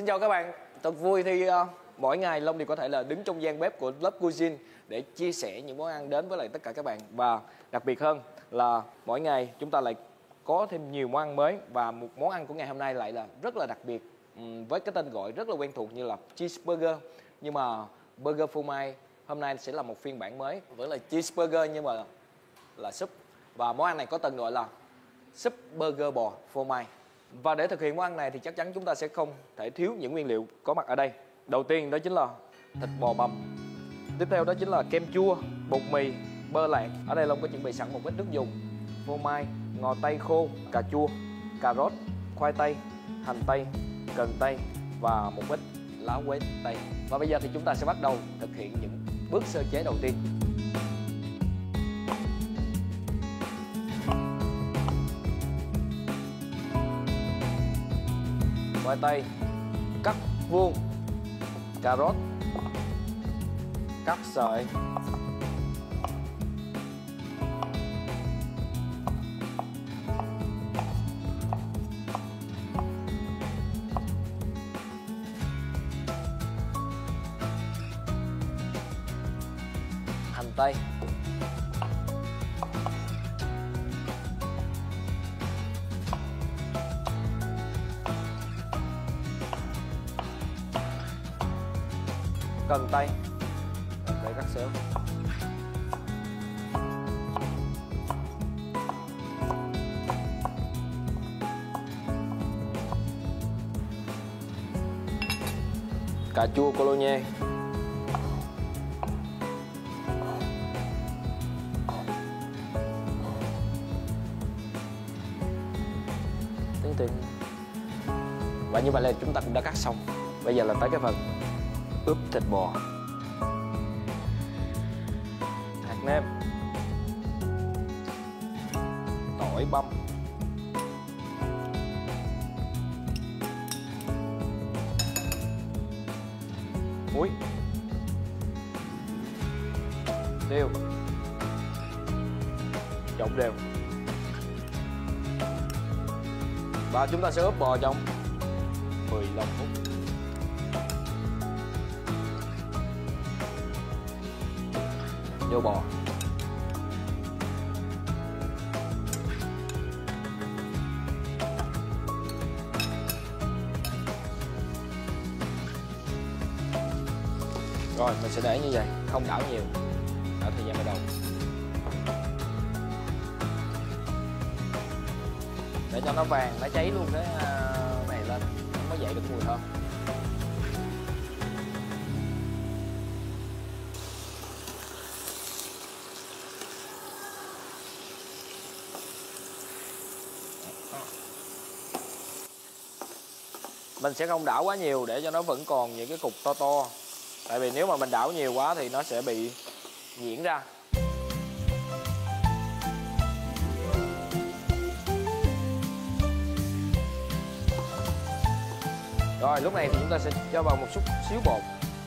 Xin chào các bạn, thật vui thì mỗi ngày Long đều có thể là đứng trong gian bếp của Love Cuisine để chia sẻ những món ăn đến với lại tất cả các bạn. Và đặc biệt hơn là mỗi ngày chúng ta lại có thêm nhiều món ăn mới. Và một món ăn của ngày hôm nay lại là rất là đặc biệt, với cái tên gọi rất là quen thuộc như là cheeseburger. Nhưng mà burger phô mai hôm nay sẽ là một phiên bản mới, vẫn là cheeseburger nhưng mà là súp. Và món ăn này có tên gọi là súp burger bò phô mai. Và để thực hiện món ăn này thì chắc chắn chúng ta sẽ không thể thiếu những nguyên liệu có mặt ở đây. Đầu tiên đó chính là thịt bò bằm. Tiếp theo đó chính là kem chua, bột mì, bơ lạc. Ở đây Long có chuẩn bị sẵn một ít nước dùng, phô mai, ngò tây khô, cà chua, cà rốt, khoai tây, hành tây, cần tây và một ít lá quế tây. Và bây giờ thì chúng ta sẽ bắt đầu thực hiện những bước sơ chế đầu tiên. Khoai tây cắt vuông, cà rốt cắt sợi, hành tây, cần tây để cắt xéo, cà chua Cologne, tính. Và như vậy là chúng ta cũng đã cắt xong. Bây giờ là tới cái phần ướp thịt bò. Hạt nêm, tỏi băm, muối, tiêu, trộn đều. Và chúng ta sẽ ướp bò trong 15 phút. Vô bò. Rồi mình sẽ để như vậy, không đảo nhiều, đảo thời gian ban đầu để cho nó vàng, nó cháy luôn cái này lên, nó mới dậy được mùi thơm. Mình sẽ không đảo quá nhiều để cho nó vẫn còn những cái cục to to. Tại vì nếu mà mình đảo nhiều quá thì nó sẽ bị nhuyễn ra. Rồi lúc này thì chúng ta sẽ cho vào một chút xíu bột.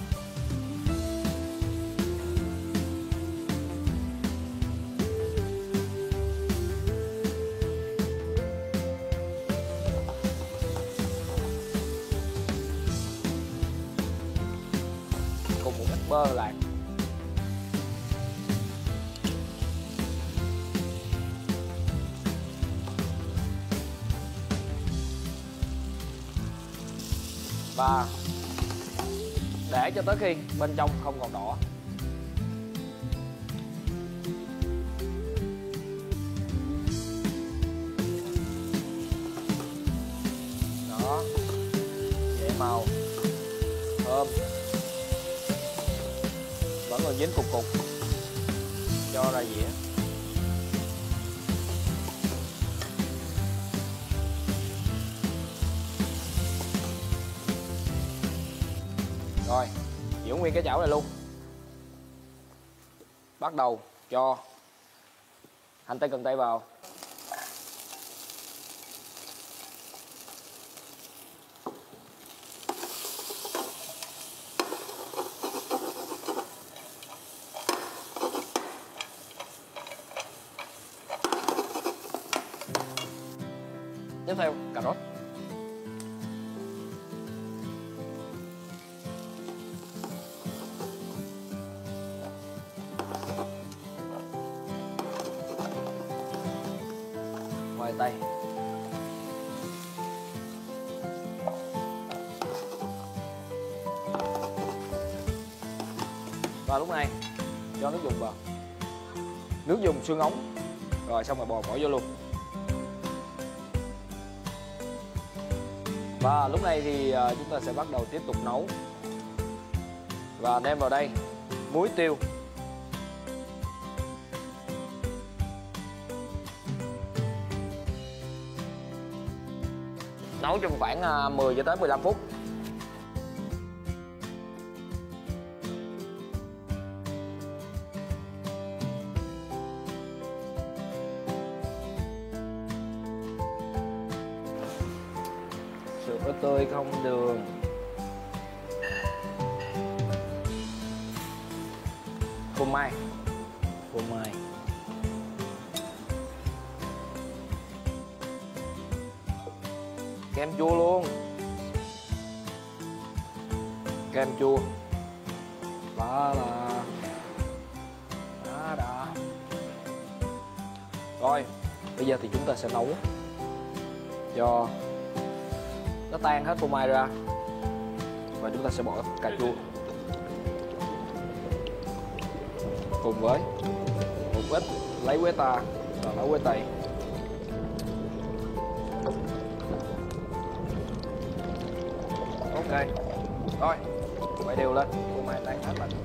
Cùng một ít bơ lạc. Và để cho tới khi bên trong không còn đỏ. Đó, dễ màu, thơm, vẫn còn dính cục cục, cho ra dĩa. Rồi, giữ nguyên cái chảo này luôn. Bắt đầu cho hành tây cần tây vào. Tiếp theo cà rốt. Và lúc này cho nước dùng vào, nước dùng xương ống, rồi xong rồi bò bỏ vô luôn. Và lúc này thì chúng ta sẽ bắt đầu tiếp tục nấu và đem vào đây muối tiêu, nấu trong khoảng 10 cho tới 15 phút. Sữa tươi không đường, phô mai, kem chua luôn, kem chua, đó là đó. Rồi bây giờ thì chúng ta sẽ nấu cho nó tan hết phô mai ra và chúng ta sẽ bỏ cà chua cùng với một ít lấy quế ta và lấy quế tây. Ok, rồi quay đều lên, phô mai tan hết lên.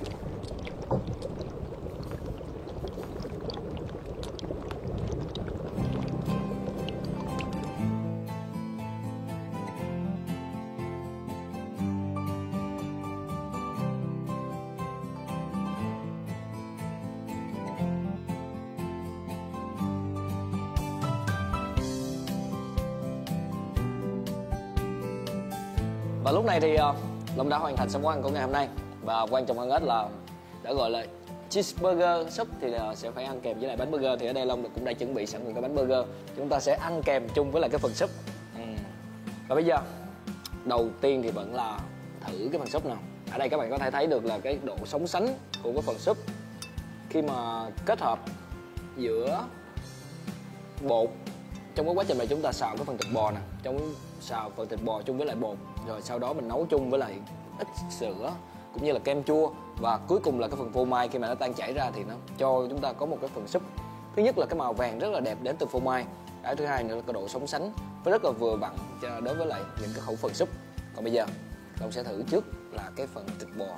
Và lúc này thì Long đã hoàn thành xong món ăn của ngày hôm nay. Và quan trọng hơn hết là đã gọi là cheeseburger súp thì sẽ phải ăn kèm với lại bánh burger. Thì ở đây Long cũng đã chuẩn bị sẵn một cái bánh burger, chúng ta sẽ ăn kèm chung với lại cái phần súp. Và bây giờ đầu tiên thì vẫn là thử cái phần súp nào. Ở đây các bạn có thể thấy được là cái độ sống sánh của cái phần súp khi mà kết hợp giữa bột trong cái quá trình mà chúng ta xào cái phần thịt bò nè, trong xào phần thịt bò chung với lại bột, rồi sau đó mình nấu chung với lại ít sữa cũng như là kem chua, và cuối cùng là cái phần phô mai khi mà nó tan chảy ra thì nó cho chúng ta có một cái phần súp. Thứ nhất là cái màu vàng rất là đẹp đến từ phô mai, cái thứ hai nữa là cái độ sống sánh nó rất là vừa vặn đối với lại những cái khẩu phần súp. Còn bây giờ Long sẽ thử trước là cái phần thịt bò.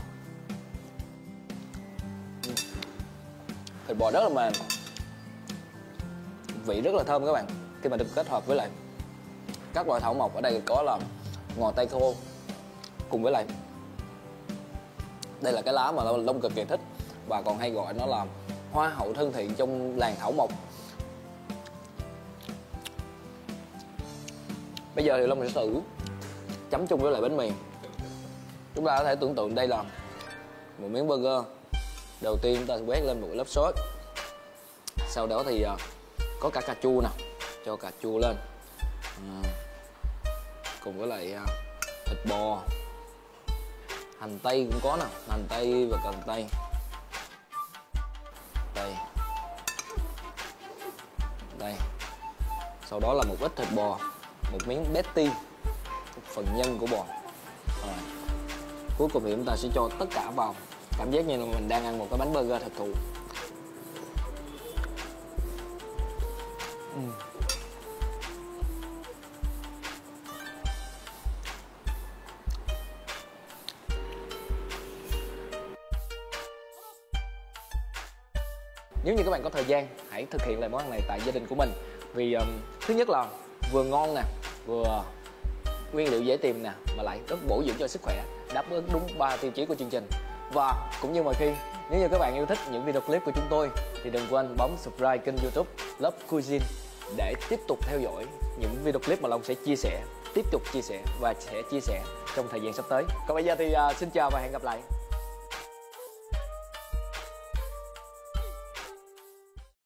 Thịt bò rất là mềm, vị rất là thơm các bạn, khi mà được kết hợp với lại các loại thảo mộc. Ở đây có là ngò tây khô cùng với lại đây là cái lá mà Long cực kỳ thích và còn hay gọi nó là hoa hậu thân thiện trong làng thảo mộc. Bây giờ thì Long sẽ thử chấm chung với lại bánh mì. Chúng ta có thể tưởng tượng đây là một miếng burger. Đầu tiên chúng ta sẽ quét lên một lớp sốt, sau đó thì có cả cà chua nè, cho cà chua lên cùng với lại thịt bò, hành tây cũng có nè, hành tây và cần tây đây. Sau đó là một ít thịt bò, một miếng patty, một phần nhân của bò. Rồi. Cuối cùng thì chúng ta sẽ cho tất cả vào, cảm giác như là mình đang ăn một cái bánh burger thật thụ. Nếu như các bạn có thời gian, hãy thực hiện lại món ăn này tại gia đình của mình. Vì thứ nhất là vừa ngon nè, vừa nguyên liệu dễ tìm nè, mà lại rất bổ dưỡng cho sức khỏe, đáp ứng đúng 3 tiêu chí của chương trình. Và cũng như mọi khi, nếu như các bạn yêu thích những video clip của chúng tôi thì đừng quên bấm subscribe kênh YouTube Love Cuisine để tiếp tục theo dõi những video clip mà Long sẽ chia sẻ, tiếp tục chia sẻ và sẽ chia sẻ trong thời gian sắp tới. Còn bây giờ thì xin chào và hẹn gặp lại.